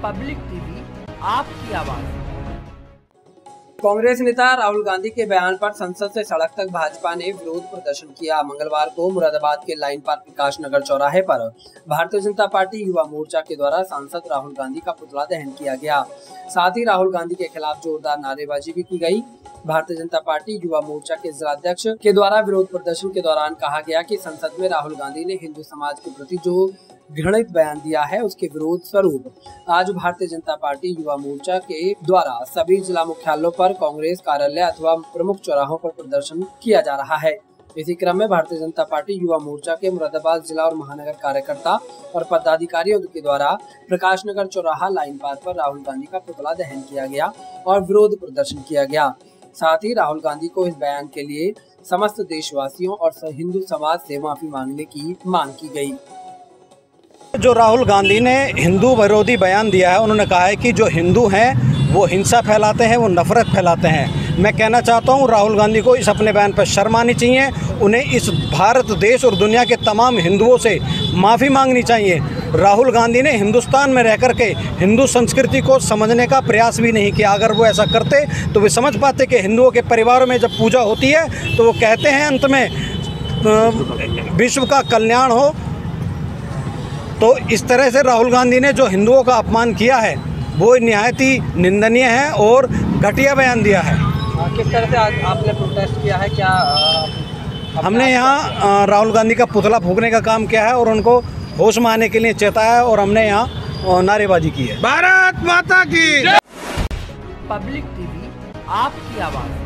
Public TV, आपकी आवाज। कांग्रेस नेता राहुल गांधी के बयान पर संसद से सड़क तक भाजपा ने विरोध प्रदर्शन किया। मंगलवार को मुरादाबाद के लाइन पार्क प्रकाश नगर चौराहे पर भारतीय जनता पार्टी युवा मोर्चा के द्वारा सांसद राहुल गांधी का पुतला दहन किया गया। साथ ही राहुल गांधी के खिलाफ जोरदार नारेबाजी भी की गई। भारतीय जनता पार्टी युवा मोर्चा के जिलाध्यक्ष के द्वारा विरोध प्रदर्शन के दौरान कहा गया कि संसद में राहुल गांधी ने हिंदू समाज के प्रति जो घृणित बयान दिया है, उसके विरोध स्वरूप आज भारतीय जनता पार्टी युवा मोर्चा के द्वारा सभी जिला मुख्यालयों पर, कांग्रेस कार्यालय अथवा प्रमुख चौराहों पर प्रदर्शन किया जा रहा है। इसी क्रम में भारतीय जनता पार्टी युवा मोर्चा के मुरादाबाद जिला और महानगर कार्यकर्ता और पदाधिकारियों के द्वारा प्रकाश नगर चौराहा लाइन पार्क पर राहुल गांधी का पुतला दहन किया गया और विरोध प्रदर्शन किया गया। साथ ही राहुल गांधी को इस बयान के लिए समस्त देशवासियों और हिंदू समाज से माफी मांगने की मांग की गई। जो राहुल गांधी ने हिंदू विरोधी बयान दिया है, उन्होंने कहा है कि जो हिंदू हैं वो हिंसा फैलाते हैं, वो नफरत फैलाते हैं। मैं कहना चाहता हूं राहुल गांधी को इस अपने बयान पर शर्म आनी चाहिए। उन्हें इस भारत देश और दुनिया के तमाम हिंदुओं से माफ़ी मांगनी चाहिए। राहुल गांधी ने हिंदुस्तान में रह करके हिंदू संस्कृति को समझने का प्रयास भी नहीं किया। अगर वो ऐसा करते तो वे समझ पाते कि हिंदुओं के परिवारों में जब पूजा होती है तो वो कहते हैं अंत में विश्व का कल्याण हो। तो इस तरह से राहुल गांधी ने जो हिंदुओं का अपमान किया है वो निहायत ही निंदनीय है और घटिया बयान दिया है। किस तरह से आज आपने प्रोटेस्ट किया है? क्या हमने यहाँ राहुल गांधी का पुतला फूंकने का काम किया है और उनको होश में आने के लिए चेताया है और हमने यहाँ नारेबाजी की है। भारत माता की। पब्लिक टीवी, आपकी आवाज।